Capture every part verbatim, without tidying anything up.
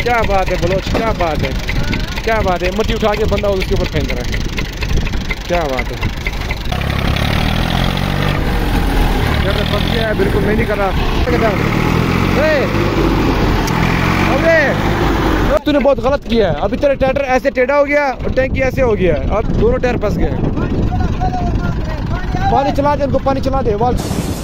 क्या बात है बलोच, क्या बात है, क्या बात है। मट्टी उठा के बंदा उसके ऊपर फेंक रहा है, क्या बात है। फंस गया है, बिल्कुल नहीं कर रहा। अबे तूने बहुत गलत किया है। अभी तेरा ट्रैक्टर ऐसे टेढ़ा हो गया और टैंकी ऐसे हो गया, अब दोनों टायर फंस गए। पानी चला दे उनको, पानी चला दे। वाल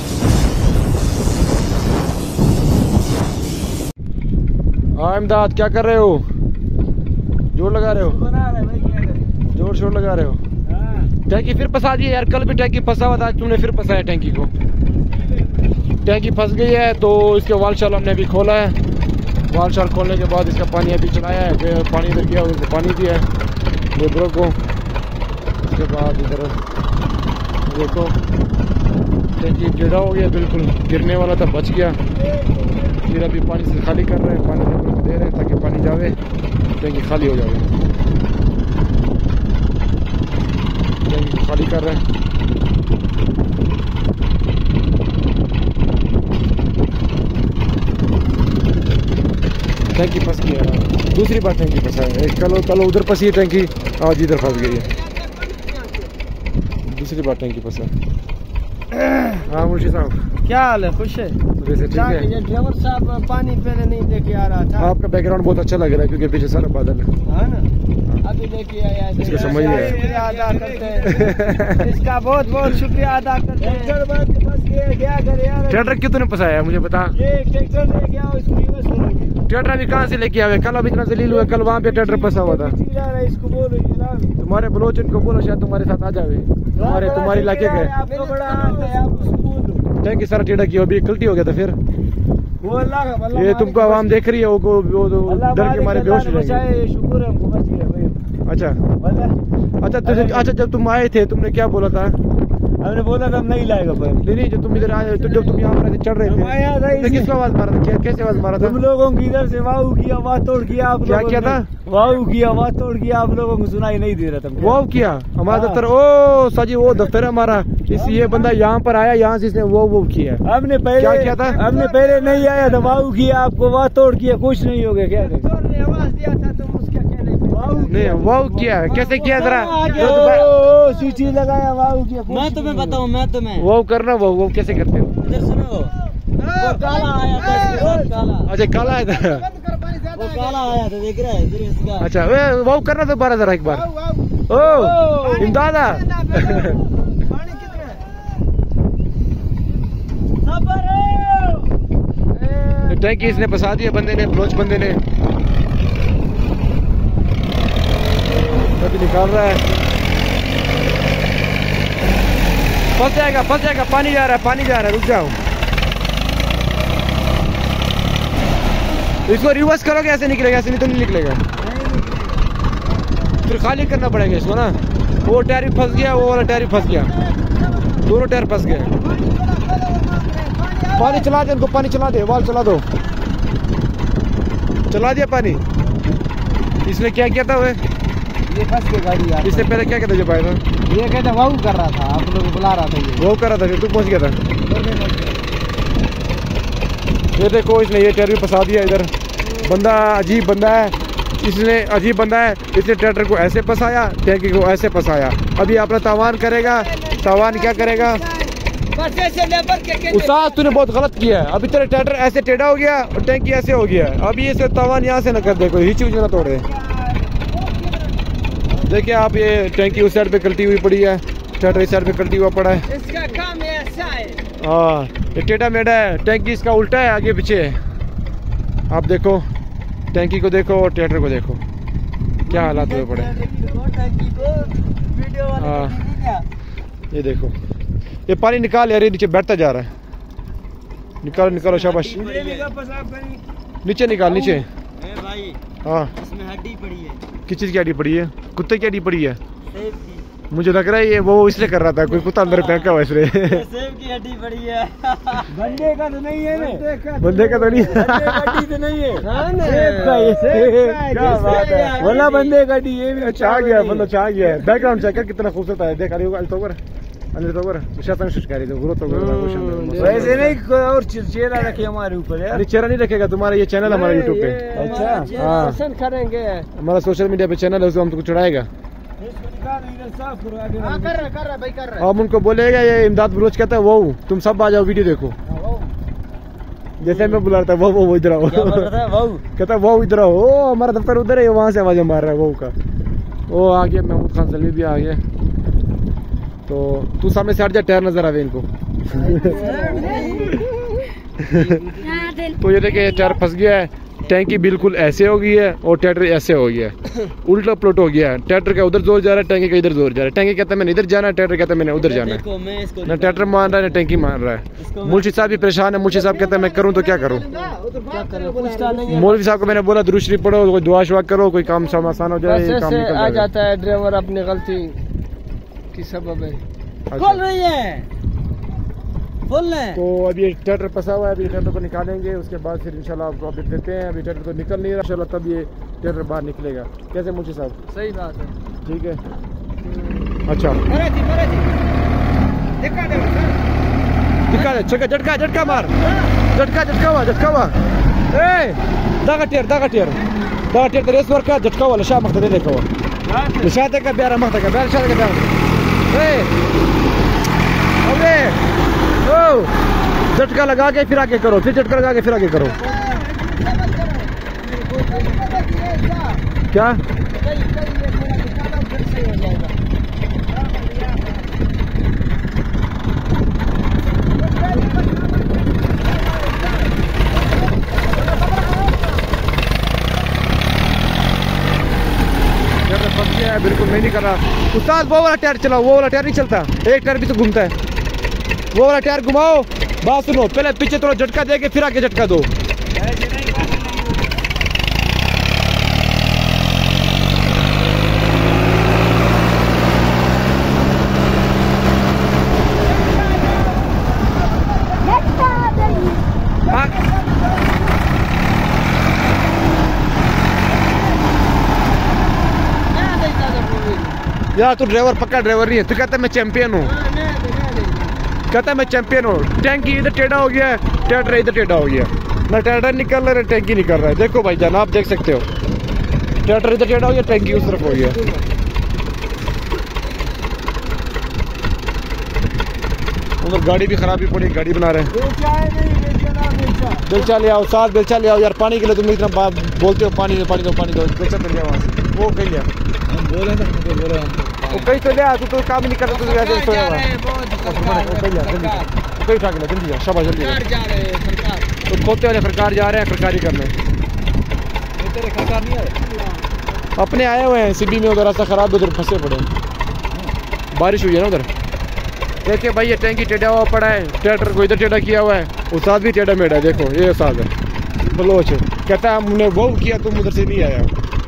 हाँ इमदाद, क्या कर रहे हो? जोर लगा रहे हो? जोर शोर लगा रहे हो? टैंकी फिर फंसा दी यार। कल भी टैंकी फंसा हुआ था, तुमने फिर फंसाया टैंकी को। टैंकी फंस गई है तो इसके वाल शाल हमने अभी खोला है। वाल शाल खोलने के बाद इसका पानी अभी चलाया है, फिर पानी इधर गया, उसको पानी दिया है लेबरों को। उसके बाद इधर देखो टैंकी टेढ़ा हो गया, बिल्कुल गिरने वाला था, बच गया। फिर अभी पानी से खाली कर रहे हैं, पानी लेबरों को दे रहे हैं ताकि पानी जावे, टैंकी खाली हो जाए। टैंकी खाली कर रहे हैं। टैंकी फंस गई है, दूसरी बार टैंकी फंसा है। एक कल कल उधर फंसी है टैंकी, आज इधर फंस गई है, दूसरी बार टैंकी फंसा है। हाँ मुर्शिद साहब, क्या हाल है? खुश है? वैसे ठीक है। ये ड्राइवर साहब पानी पहले नहीं लेके आ रहा था। आपका बैकग्राउंड बहुत अच्छा लग रहा है क्योंकि पीछे सारा बादल है। हाँ ना, अभी लेके आया। इसको समझिए, शुक्रिया अदा करते हैं, इसका बहुत बहुत शुक्रिया अदा करते हैं। ट्रैक्टर क्यों तूने फंसाया मुझे बता। ट्रैक्टर लेके आओ, इसको रिवर्स करोगे। ट्रैक्टर अभी कहाँ से लेके आवे? कल अभी इतना जलील हुआ, कल वहाँ पे ट्रैक्टर फंसा हुआ था। इसको बोलो तुम्हारे बलोच इनको बोलो शायद तुम्हारे साथ आ जावे, तुम्हारे तुम्हारे इलाके के। आपको बड़ा हाथ है, आप उसको बोलो। टैंकी सारा टेढ़ा किया, अभी गलती हो गया था। फिर वो अल्लाह ये तुमको आवाम देख रही है, वो डर के मारे बेहोश हो जाएंगे। शुक्र है हमको बच गया। अच्छा अच्छा तुझे अच्छा जब तुम आए थे तुमने क्या बोला था? हमने बोला था हम नहीं लाएगा पर नहीं नहीं, जब तुम इधर आए तो जब तुम यहाँ पर चढ़ रहे थे तो किसको आवाज मारा था? कैसे आवाज मारा था? तुम लोगों की इधर से वाहू किया, वाह तोड़ किया। आप क्या किया था? वाहू किया, वाह तोड़ किया। आप लोगों को सुनाई नहीं दे रहा था। वाह किया हमारा दफ्तर। ओ साजी वो दफ्तर है हमारा, इस ये बंदा यहाँ पर आया, यहाँ से इसने वो वो किया। हमने पहले क्या किया था? हमने पहले नहीं आया था, वाहू किया, आपको वाह तोड़ किया, कुछ नहीं हो गया। क्या आवाज दिया था तुम उसका क्या नहीं वाह किया? कैसे किया जरा स्विच लगाया, वाह किया। मैं तुम्हें बताऊं, मैं तुम्हें वो करना, वो वो कैसे करते हो? इधर सुनो, वो काला आया था इसके साथ, काला। अच्छा काला आया था, वो काला आया था, देख रहा है इसका। अच्छा वो करना तो बारह जरा एक बार। ओ इमदादा टैंकी इसने फंसा दिया बंदे ने, बलोच बंदे ने। अभी निकाल रहा है, फंस जाएगा फंस जाएगा। पानी जा रहा है, पानी जा रहा है, रुक जाओ। इसको रिवर्स करोगे ऐसे निकलेगा, ऐसे नहीं तो नहीं निकलेगा। फिर खाली करना पड़ेगा इसको ना। वो टायर भी फंस गया, वो वाला टायर भी फंस गया, दोनों टायर फंस गए। पानी चला दे उनको, पानी चला दे। वाल चला दो, चला दिया पानी। इसने क्या किया था? वे ये फंस गई गाड़ी यार। इससे पहले क्या कहता जब आया था? ये कहता वाहू कर रहा था, आप लोग बुला रहा था। ये वो कर रहा था, फिर तू पहुंच गया था। ये देखो इसने ये टायर भी फंसा दिया इधर। बंदा अजीब बंदा है, इसने अजीब बंदा है। इसने ट्रैक्टर को ऐसे फंसाया, टैंकी को ऐसे फंसाया। अभी अपना तावान करेगा। तावान क्या करेगा? उस्ताद तूने बहुत गलत किया है। अभी तेरा ट्रैक्टर ऐसे टेढ़ा हो गया और टैंकी ऐसे हो गया। अभी इसे तावान यहाँ से न कर दे, कोई हिच उच ना तोड़े। देखिए आप, ये टैंकी उस साइड पे कल्टी हुई पड़ी है, ट्रैक्टर इस साइड पे कल्टी हुआ पड़ा है। इसका काम ऐसा है। हाँ ये टेढ़ा मेढ़ा है, टैंकी इसका उल्टा है, आगे पीछे है। आप देखो टैंकी को देखो और ट्रैक्टर को देखो, क्या हालात हुए पड़े। हाँ ये देखो, ये पानी निकाल यार, नीचे बैठता जा रहा है। निकालो निकालो, शाबाश। नीचे निकाल, नीचे। हाँ इसमें हड्डी पड़ी है। किस चीज की हड्डी पड़ी है? कुत्ते की हड्डी पड़ी है। मुझे लग रहा है ये वो इसलिए कर रहा था, कोई कुत्ता अंदर फेंका हुआ इसलिए। सेब की हड्डी पड़ी है। बंदे का तो नहीं है ना? बंदे का तो नहीं, हड्डी तो नहीं है। सेब का ये, क्या बात है। बोला बंदे का हड्डी, ये भी अच्छा आ गया, मतलब अच्छा आ गया। बैकग्राउंड चेक कर कितना खूबसूरत है, देखा नहीं होगा। अंदर तो वर शासन शिकारी तो गुरु तो गुरु वैसे नहीं कोई और चेहरा रखे हमारे ऊपर यार। नहीं चेहरा नहीं रखेगा, तुम्हारा ये चैनल हमारा यूट्यूब पे। अच्छा हाँ पसंद करेंगे हमारा सोशल मीडिया पे चैनल है, उसको हम तुमको चढ़ाएगा। अब उनको बोलेगा ये इमदाद बलोच कहता है वो तुम सब आ जाओ वीडियो देखो, जैसे मैं बुला रहा था वो वो इधर आओ, कहता है वो इधर आओ, हमारा दफ्तर उधर है, वहाँ से आवाज़ मार रहा है वो का। वो आ गया महमूद खान सलमी भी आ गया, तो तू सामने से हट जा, टायर नजर आवे इनको। तो ये देखिए टायर फंस गया है, टैंकी बिल्कुल ऐसे हो गई है और ट्रैक्टर ऐसे हो गया है, उल्टा प्लट हो गया है। ट्रैक्टर का उधर जोर जा रहा है, टैंकी का इधर जोर जा रहा है। टैंकी कहता है मैंने इधर जाना है, ट्रैक्टर कहता है मैंने उधर जाना है। ना ट्रैक्टर मान रहा है ना टैंकी मान रहा है। मुल्शी साहब भी परेशान है, मुल्शी साहब कहता है मैं करूँ तो क्या करूँ। मौलवी साहब को मैंने बोला दुरूद शरीफ पढ़ो, कोई दुआ शुआ करो, कोई काम शाम आसान हो जाए, काम निकल आ जाता है ड्राइवर अपनी गलती की सबब है। बोल रही है बोल रहे हैं। तो अभी ये ट्रैक्टर फंसा हुआ है, अभी ट्रैक्टर को निकालेंगे, उसके बाद फिर इंशाल्लाह आपको अपडेट देते हैं। अभी ट्रैक्टर तो निकल नहीं रहा, इंशाल्लाह तब ये ट्रैक्टर बाहर निकलेगा। कैसे मुझे साहब? सही बात है, ठीक है। अच्छा दिखा दे, झटका झटका झटका मार, झटका झटका हुआ झटका हुआ ए दागा टेर दागा टेर दागा टेर तेरे इस वर्क का झटका वाला शाह मखता दे देखो निशाते का प्यारा मखता का प्यारा शाह का प्यारा ए अबे ओ झटका लगा के फिर आगे करो, फिर झटका लगा के फिर आगे करो। क्या है बिल्कुल मैं नहीं कर रहा उस्ताद। वो वाला टायर चलाओ, वो वाला टायर नहीं चलता, एक टायर भी तो घूमता है। वो वाला टायर घुमाओ। बात सुनो, पहले पीछे थोड़ा झटका दे के फिर आगे झटका दो। यार तू ड्राइवर पक्का ड्राइवर नहीं है, तू कहता है मैं चैंपियन हूँ, कहता है मैं चैंपियन हूँ। टैंकी इधर टेढ़ा हो गया है, ट्रैक्टर इधर टेढ़ा हो गया, ना ट्रैक्टर निकल रहा है ना टैंकी निकल रहा है। देखो भाई जान आप देख सकते हो, ट्रैक्टर इधर टेढ़ा हो गया, टैंकी उस तरफ हो गया। उधर गाड़ी भी खराबी पड़ी, गाड़ी बना रहे हैं। बेलचा ले आओ, साथ बेलचा ले आओ यार, पानी के लिए तुम इतना बात बोलते हो, पानी दो पानी दो पानी दो, बेलचा तो लिया वहाँ से। वो कहीं लिया बोले ना बोल रहे हैं वो कहीं तो लिया, तू तो काम नहीं कर रहा, तू ऐसे सोया हुआ है। वो कहीं लिया जल्दी, कहीं उठा के ला जल्दी जा, शाबाश जल्दी तो खोते वाले सरकार जा रहे हैं सरकारी करने। तेरे सरकार नहीं आए, अपने आए हुए हैं सिबी में, उधर रास्ता खराब है, उधर फंसे पड़े, बारिश हुई है ना उधर। देखिए भाई ये टैंकी टेढ़ा हुआ पड़ा है, ट्रैक्टर को इधर टेढ़ा किया हुआ है, उस्ताद भी टेढ़ा मेढ़ा है। देखो ये उस्ताद है बलोच, कहता है हमने वो किया तुम उधर से नहीं आया।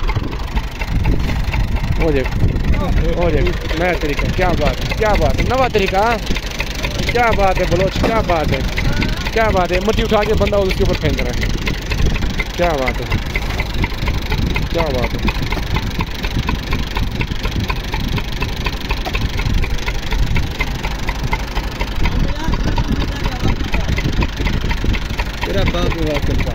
हो देख हो देख नया तरीका, क्या बात है क्या बात है, नवा तरीका, क्या बात है बलोच, क्या बात है क्या बात है। मट्टी उठा के बंदा उसके ऊपर फेंक रहा है, क्या बात है क्या बात है। तेरा बाप